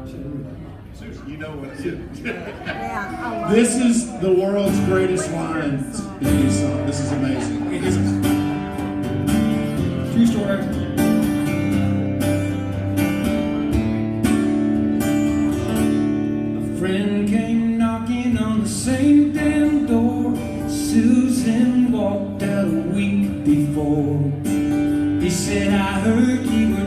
You know what it is. Yeah, This is the world's greatest line in any song. This is amazing. It is true story. A friend came knocking on the same damn door. Susan walked out a week before. He said, I heard you